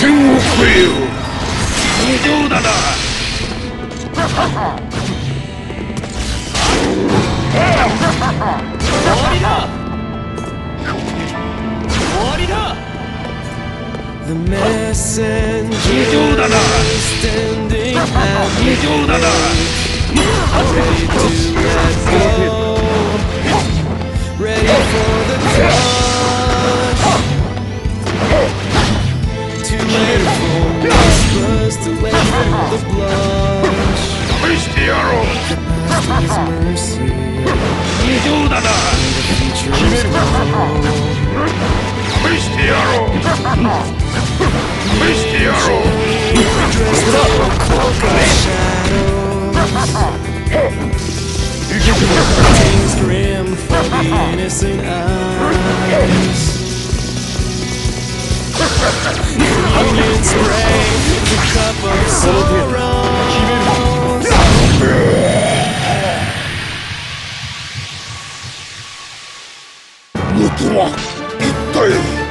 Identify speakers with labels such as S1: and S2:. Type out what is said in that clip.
S1: 線を越えよう。無情だな。
S2: 終わりだ。終わりだ。
S3: The messenger
S1: 無情だな。
S3: standing at
S1: 無情だな。
S3: ready to let go, ready for the call. Too late for whispers to let through the blush.
S1: 試してやろう。
S3: His mercy,
S1: 無情だな。
S3: future is cold.
S1: 試してやろう。試してやろう。
S3: Dressed up in cloak of shadows. Things grim for the innocent eyes. Union spray, the cup of sorrow.
S1: 元は一体